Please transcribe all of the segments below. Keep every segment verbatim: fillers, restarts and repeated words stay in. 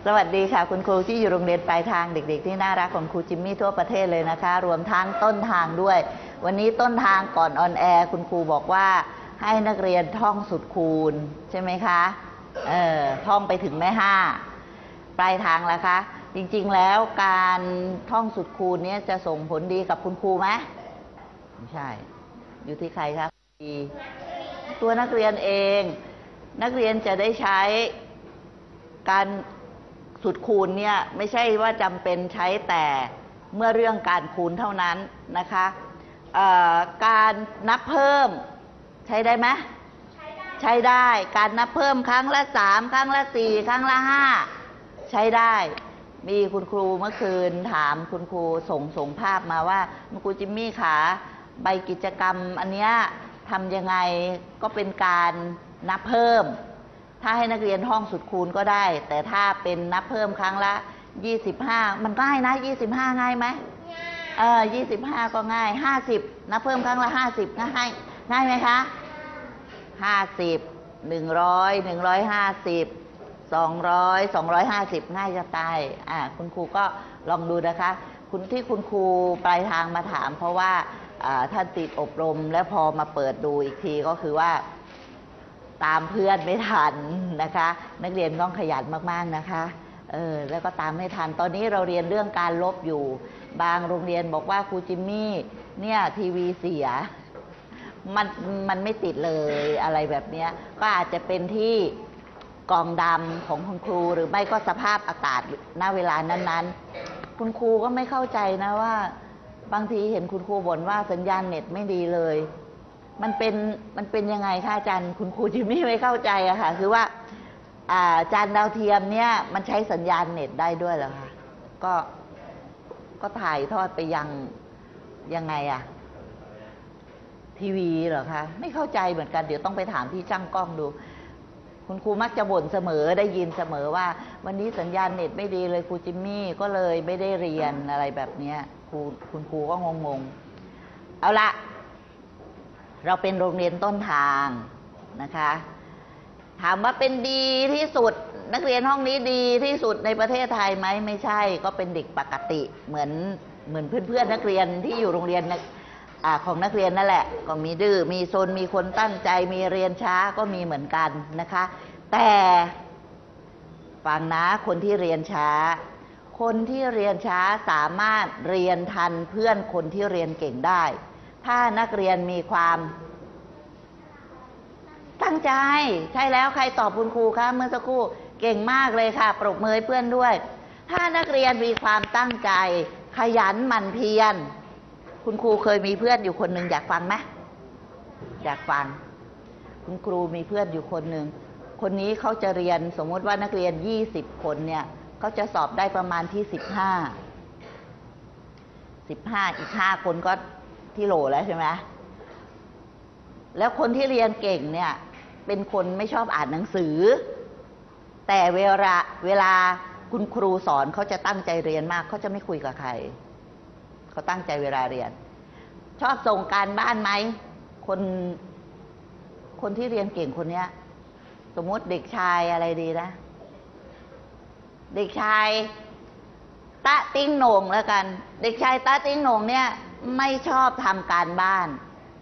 สวัสดีค่ะคุณครูที่อยู่โรงเรียนปลายทางเด็กๆที่น่ารักของครูจิมมี่ทั่วประเทศเลยนะคะรวมทั้งต้นทางด้วยวันนี้ต้นทางก่อนออนแอร์คุณครูบอกว่าให้นักเรียนท่องสูตรคูณใช่ไหมคะเออท่องไปถึงแม่ห้าปลายทางแล้วคะจริงๆแล้วการท่องสูตรคูณนี้จะส่งผลดีกับคุณครูไหมไม่ใช่อยู่ที่ใครคะตัวนักเรียนเองนักเรียนจะได้ใช้การสูตรคูณเนี่ยไม่ใช่ว่าจำเป็นใช้แต่เมื่อเรื่องการคูณเท่านั้นนะคะการนับเพิ่มใช้ได้ไหมใช้ได้การนับเพิ่มครั้งละสามครั้งละสี่ครั้งละห้าใช้ได้มีคุณครูเมื่อคืนถามคุณครูส่งส่งภาพมาว่าคุณครูจิมมี่ขาใบกิจกรรมอันเนี้ยทำยังไงก็เป็นการนับเพิ่มถ้าให้นักเรียนท่องสูตรคูณก็ได้แต่ถ้าเป็นนับเพิ่มครั้งละยี่สิบห้ามันง่ายนะยี่สิบห้าง่ายไหมเออยี่สิบห้าก็ง่ายห้าสิบนับเพิ่มครั้งละห้าสิบง่ายง่ายไหมคะห้าสิบหนึ่งร้อยหนึ่งร้อยห้าสิบสองร้อยสองร้อยห้าสิบง่ายจะตายอ่าคุณครูก็ลองดูนะคะคุณที่คุณครูปลายทางมาถามเพราะว่าท่านติดอบรมแล้วพอมาเปิดดูอีกทีก็คือว่าตามเพื่อนไม่ทันนะคะนักเรียนต้องขยันมากๆนะคะเออแล้วก็ตามไม่ทันตอนนี้เราเรียนเรื่องการลบอยู่บางโรงเรียนบอกว่าครูจิมมี่เนี่ยทีวีเสียมันมันไม่ติดเลยอะไรแบบนี้ก็อาจจะเป็นที่กองดำของคุณครูหรือไม่ก็สภาพอากาศณเวลานั้นๆคุณครูก็ไม่เข้าใจนะว่าบางทีเห็นคุณครูบ่นว่าสัญญาณเน็ตไม่ดีเลยมันเป็นมันเป็นยังไงคะอาจารย์คุณครูจิมมี่ไม่เข้าใจอะค่ะคือว่าจานดาวเทียมเนี่ยมันใช้สัญญาณเน็ตได้ด้วยเหรอคะก็ก็ถ่ายทอดไปยังยังไงอะทีวีเหรอคะไม่เข้าใจเหมือนกันเดี๋ยวต้องไปถามที่ช่างกล้องดูคุณครูมักจะบ่นเสมอได้ยินเสมอว่าวันนี้สัญญาณเน็ตไม่ดีเลยครูจิมมี่ก็เลยไม่ได้เรียนอะไรแบบนี้ครูคุณครูก็งงๆเอาละเราเป็นโรงเรียนต้นทางนะคะถามว่าเป็นดีที่สุดนักเรียนห้องนี้ดีที่สุดในประเทศไทยไหมไม่ใช่ก็เป็นเด็กปกติเหมือนเหมือนเพื่อนๆนักเรียนที่อยู่โรงเรียนของนักเรียนนั่นแหละก็มีดื้อมีซนมีคนตั้งใจมีเรียนช้าก็มีเหมือนกันนะคะแต่ฟังนะคนที่เรียนช้าคนที่เรียนช้าสามารถเรียนทันเพื่อนคนที่เรียนเก่งได้ถ้านักเรียนมีความตั้งใจใช่แล้วใครตอบคุณครูคะเมื่อสักครู่เก่งมากเลยค่ะปรบมือให้เพื่อนด้วยถ้านักเรียนมีความตั้งใจขยันหมั่นเพียรคุณครูเคยมีเพื่อนอยู่คนหนึ่งอยากฟังไหมอยากฟังคุณครูมีเพื่อนอยู่คนหนึ่งคนนี้เขาจะเรียนสมมติว่านักเรียนยี่สิบคนเนี่ยเขาจะสอบได้ประมาณที่สิบห้าสิบห้าอีกห้าคนก็ที่โหลแล้วใช่ไหมแล้วคนที่เรียนเก่งเนี่ยเป็นคนไม่ชอบอ่านหนังสือแต่เวลาเวลาคุณครูสอนเขาจะตั้งใจเรียนมากเขาจะไม่คุยกับใครเขาตั้งใจเวลาเรียนชอบส่งการบ้านไหมคนคนที่เรียนเก่งคนเนี้ยสมมติเด็กชายอะไรดีนะเด็กชายตะติ้งโหน่งแล้วกันเด็กชายตะติ้งโหน่งเนี่ยไม่ชอบทำการบ้าน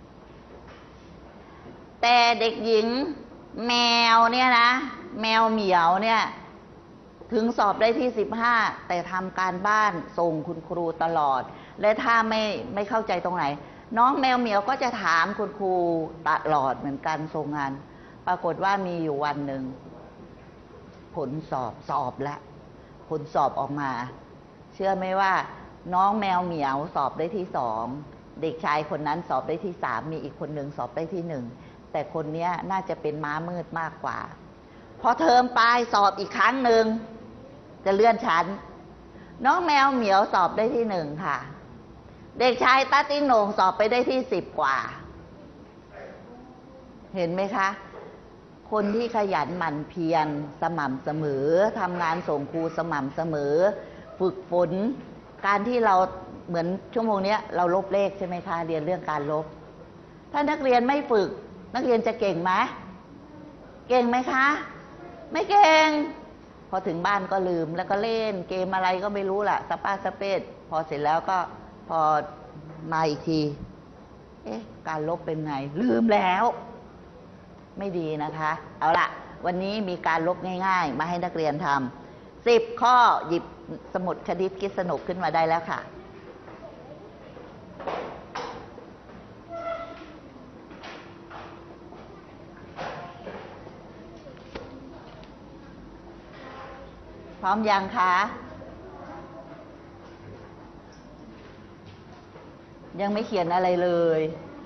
แต่เด็กหญิงแมวเนี่ยนะแมวเหมียวเนี่ยถึงสอบได้ที่สิบห้าแต่ทำการบ้านส่งคุณครูตลอดและถ้าไม่ไม่เข้าใจตรงไหนน้องแมวเหมียวก็จะถามคุณครูตลอดเหมือนกันส่งงานปรากฏว่ามีอยู่วันหนึ่งผลสอบสอบแล้วผลสอบออกมาเชื่อไหมว่าน้องแมวเหมียวสอบได้ที่สองเด็กชายคนนั้นสอบได้ที่สามมีอีกคนหนึ่งสอบได้ที่หนึ่งแต่คนนี้น่าจะเป็นม้ามืดมากกว่าพอเทอมปลายสอบอีกครั้งหนึ่งจะเลื่อนชั้นน้องแมวเหมียวสอบได้ที่หนึ่งค่ะเด็กชายตาติ้งโหน่งสอบไปได้ที่สิบกว่าเห็นไหมคะคนที่ขยันหมั่นเพียรสม่ำเสมอทำงานส่งครูสม่ำเสมอฝึกฝนการที่เราเหมือนชั่วโมงนี้เราลบเลขใช่ไหมคะเรียนเรื่องการลบถ้านักเรียนไม่ฝึกนักเรียนจะเก่งไหมเก่งไหมคะไม่เก่งพอถึงบ้านก็ลืมแล้วก็เล่นเกมอะไรก็ไม่รู้ล่ะสปาสเปดพอเสร็จแล้วก็พอมาอีกทีเอ๊ะการลบเป็นไงลืมแล้วไม่ดีนะคะเอาล่ะวันนี้มีการลบง่ายๆมาให้นักเรียนทำสิบข้อหยิบสมุดคณิตคิดสนุกขึ้นมาได้แล้วค่ะพร้อมยังคะยังไม่เขียนอะไรเลย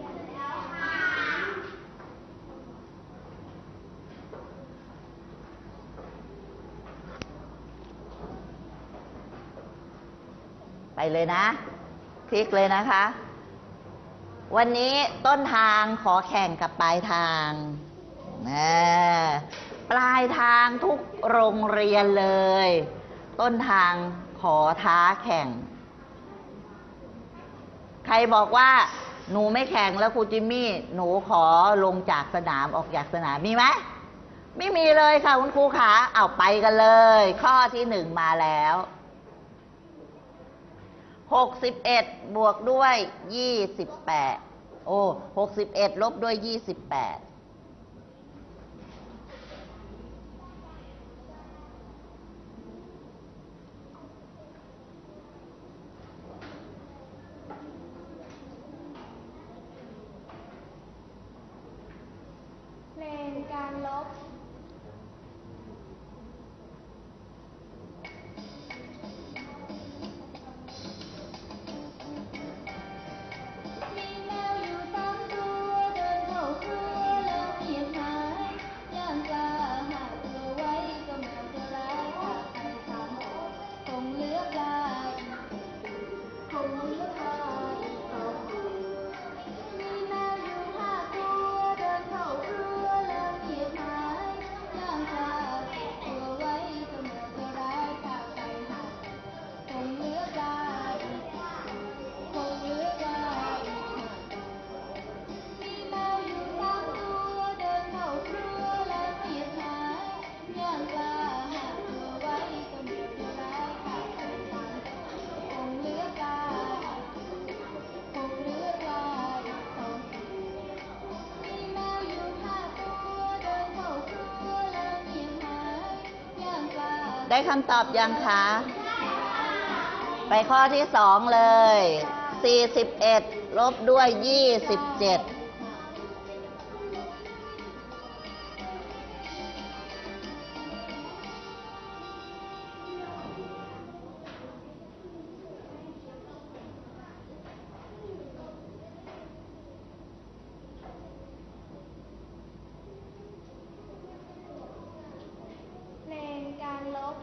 ไปเลยนะคลิกเลยนะคะวันนี้ต้นทางขอแข่งกับปลายทางปลายทางทุกโรงเรียนเลยต้นทางขอท้าแข่งใครบอกว่าหนูไม่แข่งแล้วครูจิมมี่หนูขอลงจากสนามออกจากสนามมีไหมไม่มีเลยค่ะคุณครูขาเอาไปกันเลยข้อที่หนึ่งมาแล้วหกสิบเอ็ดบวกด้วยยี่สิบแปดโอ้หกสิบเอ็ดลบด้วยยี่สิบแปดเพลงการลบได้คำตอบยังคะไปข้อที่สองเลย สี่สิบเอ็ด ลบด้วยยี่สิบเจ็ดเพลงการลบ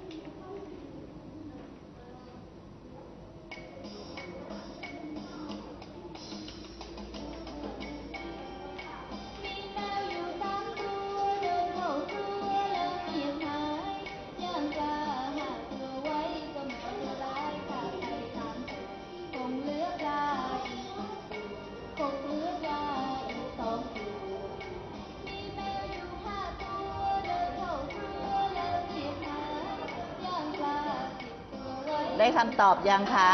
ได้คำตอบยังคะ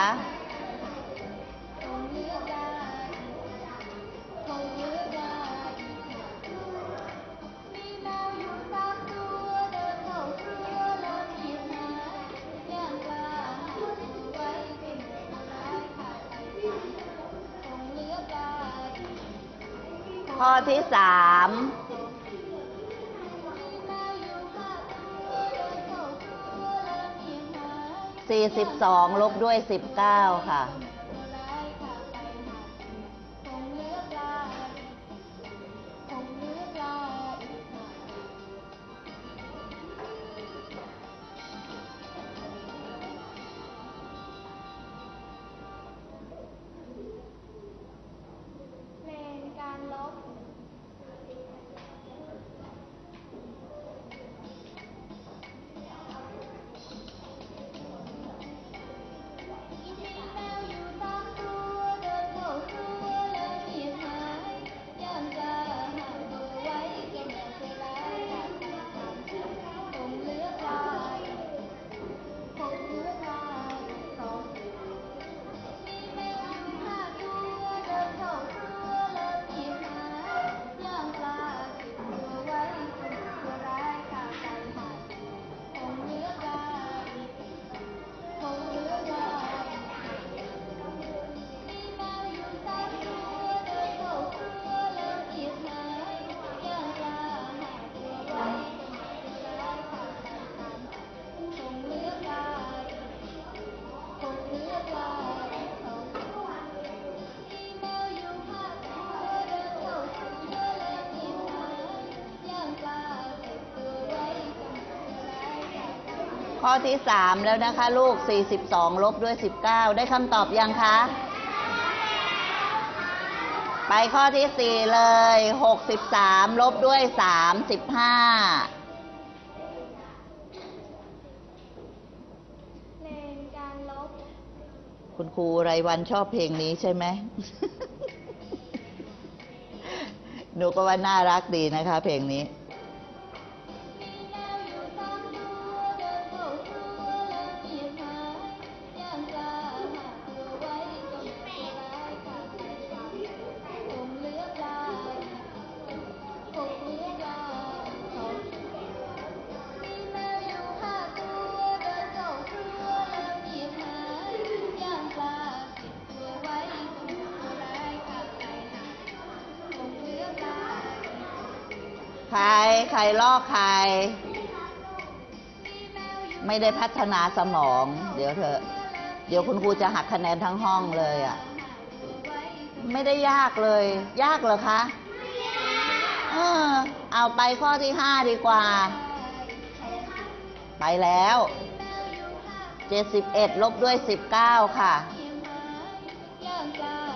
ข้อที่สามสี่สิบสองลบด้วยสิบเก้าค่ะเพลงการลบ แมวอยู่ข้อที่สามแล้วนะคะลูก สี่สิบสอง ลบด้วย สิบเก้า ได้คำตอบยังคะ ไปข้อที่สี่เลย หกสิบสาม ลบด้วย สามสิบห้าเพลงการลบคุณครูไรวันชอบเพลงนี้ใช่ไหม หนูก็ว่าน่ารักดีนะคะเพลงนี้มีแมวอยู่สองตัวเดินเข้าครัวแล้วเงียบหายย่างปลาหาตัวไว้ก็ไม่ตัวร้ายข้าใครทำคงเหลือปลาคงเหลือปลาสองมีแมวอยู่ห้าตัวเดินเข้าครัวแล้วเงียบหายย่างปลาสิบตัวไว้ก็ไม่ตัวร้ายข้าใครทำคงเหลือปลาใคร ใครลอกใคร ไม่ได้พัฒนาสมอง เดี๋ยวเถอะ เดี๋ยวคุณครูจะหักคะแนนทั้งห้องเลยอ่ะ ไม่ได้ยากเลย ยากเหรอคะเออเอาไปข้อที่ห้าดีกว่า ไปแล้ว เจ็ดสิบเอ็ด ลบด้วย สิบเก้า ค่ะย่างปลา